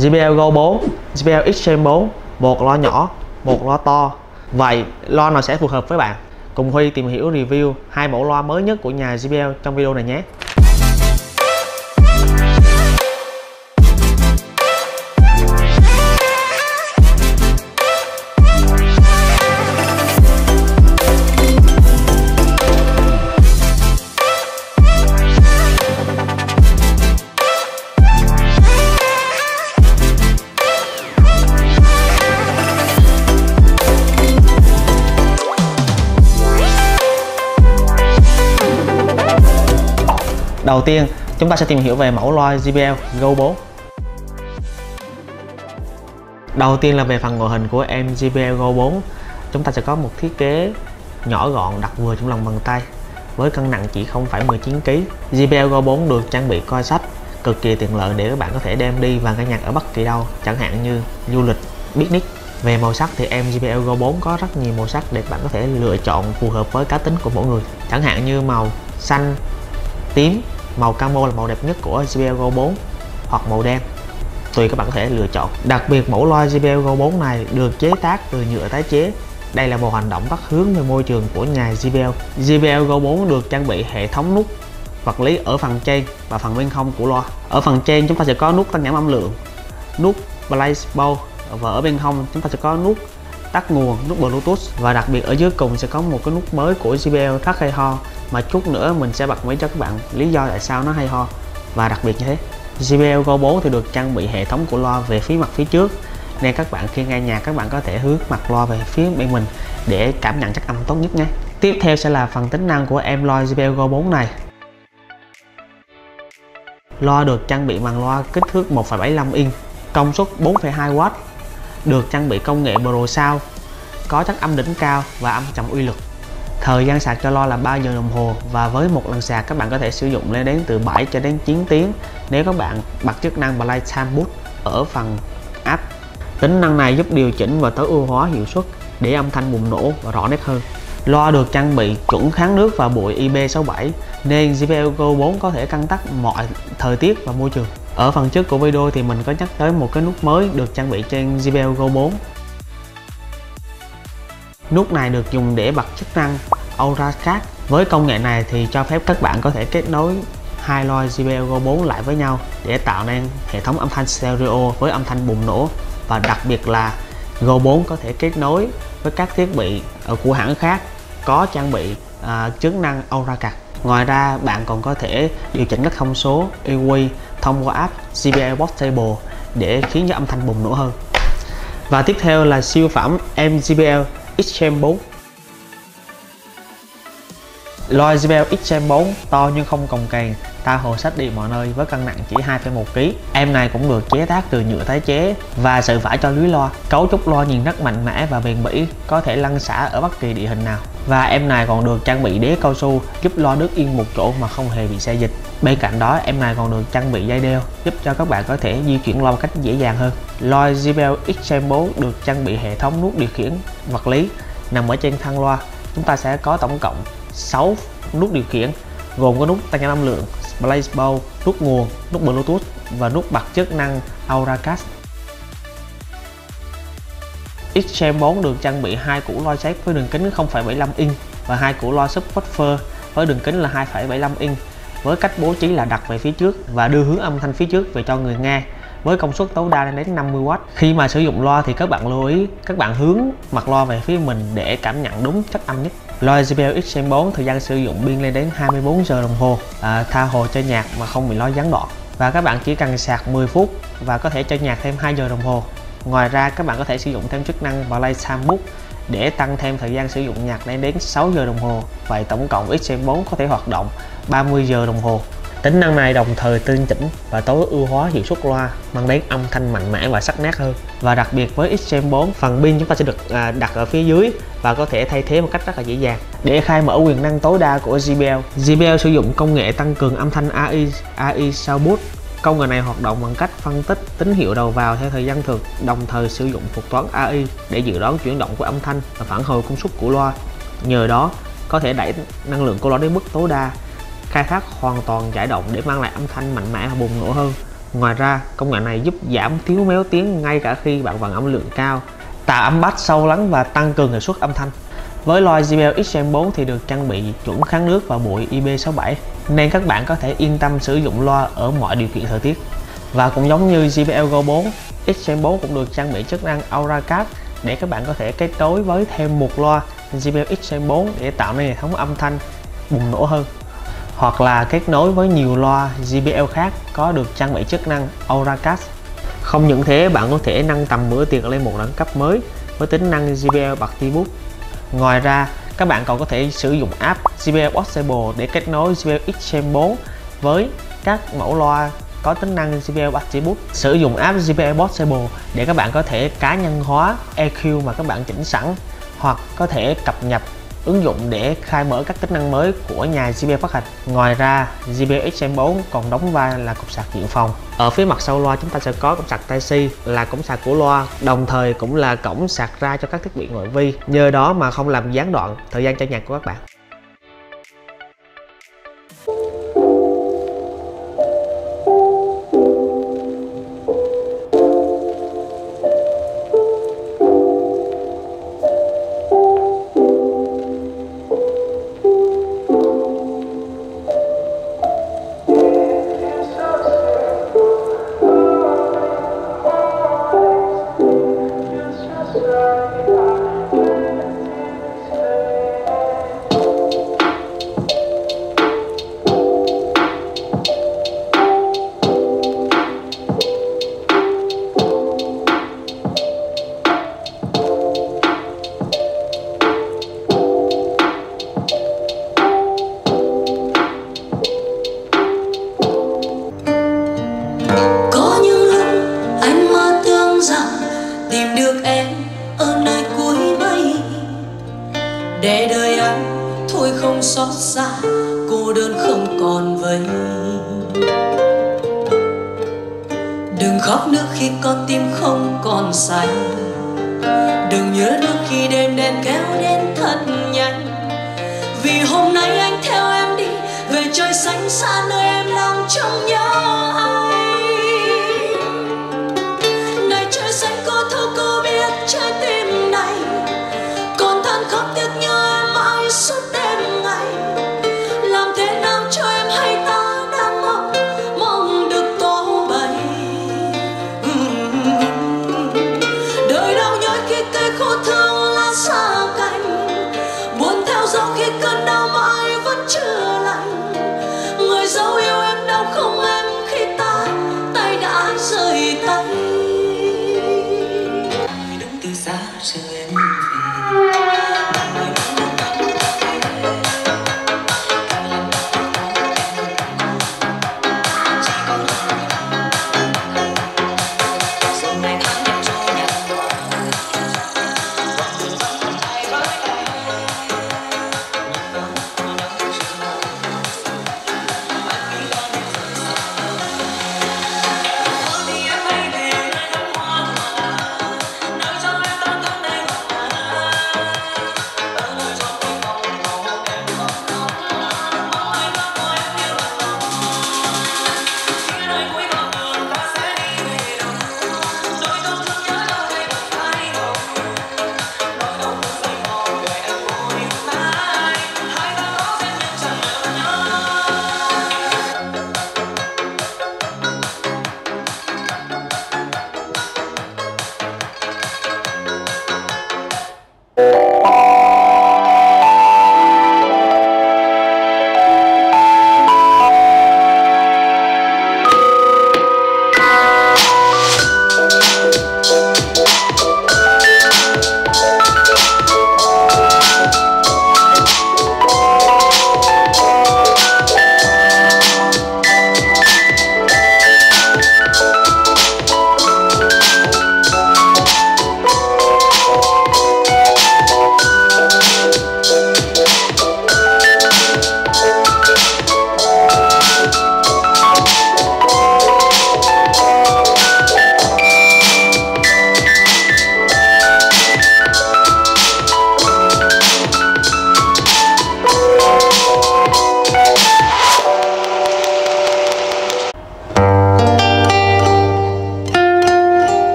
JBL Go 4, JBL X Gen 4, một loa nhỏ, một loa to. Vậy loa nào sẽ phù hợp với bạn? Cùng Huy tìm hiểu review hai mẫu loa mới nhất của nhà JBL trong video này nhé. Đầu tiên, chúng ta sẽ tìm hiểu về mẫu loa JBL Go 4. Đầu tiên là về phần ngoại hình của em JBL Go 4. Chúng ta sẽ có một thiết kế nhỏ gọn, đặt vừa trong lòng bàn tay với cân nặng chỉ 0,19 kg. JBL Go 4 được trang bị coi sách cực kỳ tiện lợi để các bạn có thể đem đi và nghe nhạc ở bất kỳ đâu, chẳng hạn như du lịch, picnic. Về màu sắc thì em JBL Go 4 có rất nhiều màu sắc để bạn có thể lựa chọn phù hợp với cá tính của mỗi người, chẳng hạn như màu xanh, tím. Màu camo là màu đẹp nhất của JBL Go 4 hoặc màu đen, tùy các bạn có thể lựa chọn. Đặc biệt mẫu loa JBL Go 4 này được chế tác từ nhựa tái chế. Đây là một hành động rất hướng về môi trường của nhà JBL. JBL Go 4 được trang bị hệ thống nút vật lý ở phần trên và phần bên hông của loa. Ở phần trên chúng ta sẽ có nút tăng giảm âm lượng, nút Blaze Bow, và ở bên hông chúng ta sẽ có nút tắt nguồn, nút Bluetooth, và đặc biệt ở dưới cùng sẽ có một cái nút mới của JBL rất hay ho, mà chút nữa mình sẽ bật mí cho các bạn lý do tại sao nó hay ho và đặc biệt như thế. JBL Go 4 thì được trang bị hệ thống của loa về phía mặt phía trước, nên các bạn khi nghe nhạc các bạn có thể hướng mặt loa về phía bên mình để cảm nhận chất âm tốt nhất nhé. Tiếp theo sẽ là phần tính năng của em loa JBL Go 4 này. Loa được trang bị màn loa kích thước 1,75 inch, công suất 4,2W, được trang bị công nghệ Pro Sound, có chất âm đỉnh cao và âm trầm uy lực. Thời gian sạc cho loa là 3 giờ đồng hồ, và với một lần sạc các bạn có thể sử dụng lên đến từ 7 cho đến 9 tiếng nếu các bạn bật chức năng Playtime Boost ở phần app. Tính năng này giúp điều chỉnh và tối ưu hóa hiệu suất để âm thanh bùng nổ và rõ nét hơn. Loa được trang bị chuẩn kháng nước và bụi IP67 nên JBL Go 4 có thể căn tắc mọi thời tiết và môi trường. Ở phần trước của video thì mình có nhắc tới một cái nút mới được trang bị trên JBL Go 4. Nút này được dùng để bật chức năng Auracast. Với công nghệ này thì cho phép các bạn có thể kết nối hai loa JBL Go 4 lại với nhau để tạo nên hệ thống âm thanh stereo với âm thanh bùng nổ, và đặc biệt là Go 4 có thể kết nối với các thiết bị của hãng khác có trang bị chức năng Auracast. Ngoài ra bạn còn có thể điều chỉnh các thông số EQ thông qua app JBL Portable để khiến cho âm thanh bùng nổ hơn. Và tiếp theo là siêu phẩm em JBL X Gen 4. Loa JBL X Gen 4 to nhưng không cồng kềnh, tha hồ xách đi mọi nơi với cân nặng chỉ 2,1 kg. Em này cũng được chế tác từ nhựa tái chế và sự vải cho lưới loa. Cấu trúc loa nhìn rất mạnh mẽ và bền bỉ, có thể lăn xả ở bất kỳ địa hình nào. Và em này còn được trang bị đế cao su giúp loa đứng yên một chỗ mà không hề bị xê dịch. Bên cạnh đó em này còn được trang bị dây đeo giúp cho các bạn có thể di chuyển loa một cách dễ dàng hơn. Loa JBL X Gen 4 được trang bị hệ thống nút điều khiển vật lý nằm ở trên thân loa. Chúng ta sẽ có tổng cộng 6 nút điều khiển, gồm có nút tăng giảm âm lượng, Blaze Bow, nút nguồn, nút Bluetooth và nút bật chức năng Auracast. X Gen 4 được trang bị hai củ loa xếp với đường kính 0,75 inch và hai củ loa subwoofer với đường kính là 2,75 inch, với cách bố trí là đặt về phía trước và đưa hướng âm thanh phía trước về cho người nghe, với công suất tối đa lên đến 50W. Khi mà sử dụng loa thì các bạn lưu ý các bạn hướng mặt loa về phía mình để cảm nhận đúng chất âm nhất. Loa JBL X Gen 4 thời gian sử dụng pin lên đến 24 giờ đồng hồ, tha hồ chơi nhạc mà không bị lo gián đoạn. Và các bạn chỉ cần sạc 10 phút và có thể chơi nhạc thêm 2 giờ đồng hồ. Ngoài ra các bạn có thể sử dụng thêm chức năng Playtime Boost để tăng thêm thời gian sử dụng nhạc lên đến 6 giờ đồng hồ. Vậy tổng cộng X Gen 4 có thể hoạt động 30 giờ đồng hồ. Tính năng này đồng thời tinh chỉnh và tối ưu hóa hiệu suất loa, mang đến âm thanh mạnh mẽ và sắc nét hơn. Và đặc biệt với X Gen 4, phần pin chúng ta sẽ được đặt ở phía dưới và có thể thay thế một cách rất là dễ dàng. Để khai mở quyền năng tối đa của JBL sử dụng công nghệ tăng cường âm thanh AI Sound Boost. Công nghệ này hoạt động bằng cách phân tích tín hiệu đầu vào theo thời gian thực, đồng thời sử dụng thuật toán AI để dự đoán chuyển động của âm thanh và phản hồi công suất của loa. Nhờ đó có thể đẩy năng lượng của loa đến mức tối đa, khai thác hoàn toàn giải động để mang lại âm thanh mạnh mẽ và bùng nổ hơn. Ngoài ra, công nghệ này giúp giảm thiếu méo tiếng ngay cả khi bạn vận âm lượng cao, tạo âm bass sâu lắng và tăng cường hiệu suất âm thanh. Với loa JBL XM4 thì được trang bị chuẩn kháng nước và bụi IP67, nên các bạn có thể yên tâm sử dụng loa ở mọi điều kiện thời tiết. Và cũng giống như JBL Go 4, XM4 cũng được trang bị chức năng Auracast để các bạn có thể kết nối với thêm một loa JBL XM4 để tạo nên hệ thống âm thanh bùng nổ hơn, hoặc là kết nối với nhiều loa JBL khác có được trang bị chức năng Auracast. Không những thế, bạn có thể nâng tầm bữa tiệc lên một đẳng cấp mới với tính năng JBL Party Boost. Ngoài ra, các bạn còn có thể sử dụng app JBL Possible để kết nối JBL XM4 với các mẫu loa có tính năng JBL Party Boost. Sử dụng app JBL Possible để các bạn có thể cá nhân hóa EQ mà các bạn chỉnh sẵn, hoặc có thể cập nhật ứng dụng để khai mở các tính năng mới của nhà JBL phát hành. Ngoài ra, JBL XM4 còn đóng vai là cục sạc dự phòng. Ở phía mặt sau loa chúng ta sẽ có cổng sạc Type-C là cổng sạc của loa, đồng thời cũng là cổng sạc ra cho các thiết bị ngoại vi, nhờ đó mà không làm gián đoạn thời gian chơi nhạc của các bạn. để đời anh thôi không xót xa, cô đơn không còn vây. Đừng khóc nước khi con tim không còn xanh, đừng nhớ nước khi đêm đen kéo đến thật nhanh. Vì hôm nay anh theo em đi về trời xanh xa nơi em lòng trông nhớ anh. Này trời xanh có thấu cô biết trái tim này còn than khóc tiếc nhớ em mãi suốt đêm ngày. Làm thế nào cho em hay ta đang mong mong được tô bày. Đời đau nhói khi cây khô thương lá xa cành, buồn theo gió khi cơn đau mãi vẫn chưa lành. Người dấu yêu em đau không em khi ta tay đã rời tay. Người đứng từ xa chờ em về.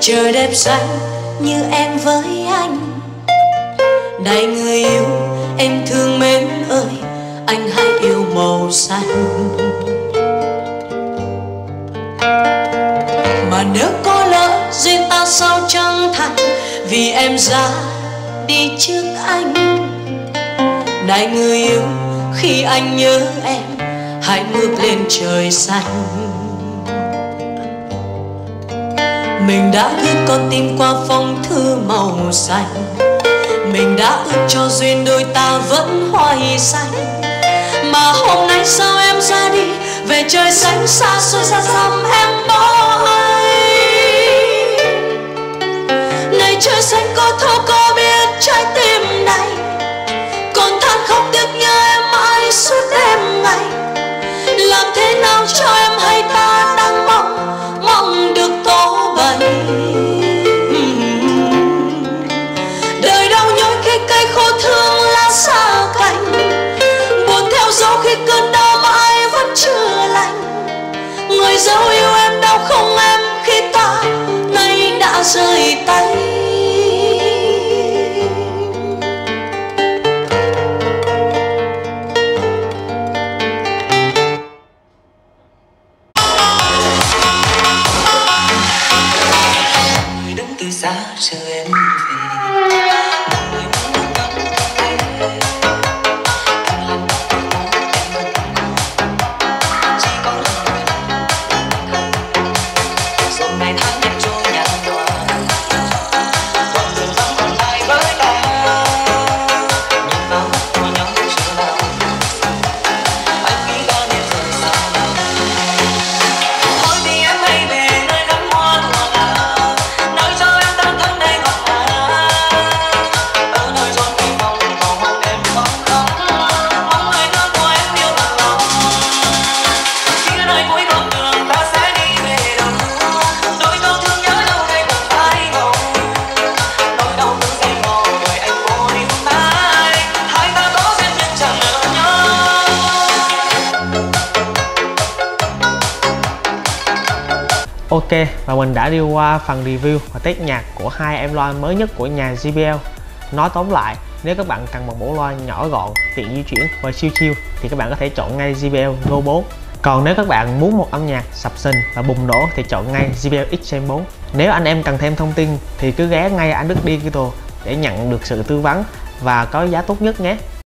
trời đẹp xanh như em với anh. Này người yêu em thương mến ơi, anh hãy yêu màu xanh. Mà nếu có lỡ duyên ta sao chẳng thành, vì em ra đi trước anh. Này người yêu khi anh nhớ em, hãy ngước lên trời xanh. Mình đã ước con tim qua phong thư màu xanh, mình đã ước cho duyên đôi ta vẫn hoài xanh. Mà hôm nay sao em ra đi, về trời xanh xa xôi xa xăm em bỏ anh. Này trời xanh có thấu có biết trái tim này, còn than khóc tiếc nhớ em mãi suốt đêm ngày. Làm thế nào cho em hay ta đang mong được tố bày. Đời đau nhói khi cây khô thương lá xa cành, buồn theo gió khi cơn đau mãi vẫn chưa lành. Người dấu yêu em đau không em khi ta nay đã rời tay. Người đứng từ xa chờ em về. Ok, và mình đã đi qua phần review và test nhạc của hai em loa mới nhất của nhà JBL. Nói tóm lại, nếu các bạn cần một mẫu loa nhỏ gọn, tiện di chuyển và siêu chill thì các bạn có thể chọn ngay JBL Go 4. Còn nếu các bạn muốn một âm nhạc sập sình và bùng nổ thì chọn ngay JBL XM 4. Nếu anh em cần thêm thông tin thì cứ ghé ngay Anh Đức Digital để nhận được sự tư vấn và có giá tốt nhất nhé.